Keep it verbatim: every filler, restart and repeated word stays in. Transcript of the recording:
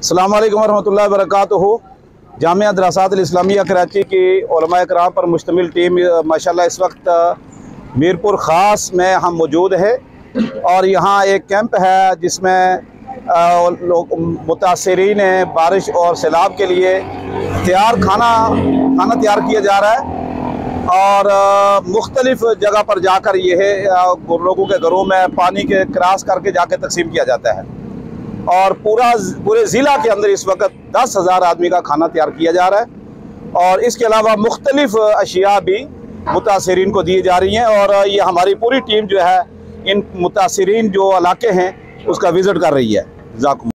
अस्सलाम वालेकुम रहमतुल्लाहि व बरकातुहू। जामिया दरासात इस्लामिया कराची की उलमाए किराम पर मुश्तमिल टीम माशाल्लाह इस वक्त मीरपुर ख़ास में हम मौजूद है और यहाँ एक कैंप है जिसमें लोग मुतासरीन बारिश और सैलाब के लिए तैयार खाना खाना तैयार किया जा रहा है और मुख्तलिफ़ जगह पर जाकर यह लोगों के घरों में पानी के क्रॉस करके जाकर तकसीम किया जाता है और पूरा पूरे ज़िला के अंदर इस वक्त दस हज़ार आदमी का खाना तैयार किया जा रहा है और इसके अलावा मुख्तलिफ़ अशिया भी मुतासरीन को दी जा रही हैं और ये हमारी पूरी टीम जो है इन मुतासरीन जो इलाके हैं उसका विज़िट कर रही है।